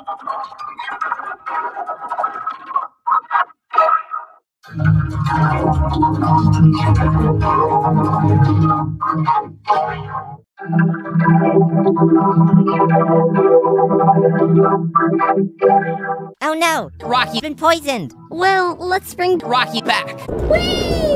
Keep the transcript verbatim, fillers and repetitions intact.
Oh no! Rocky's been poisoned! Well, let's bring Rocky back. Whee!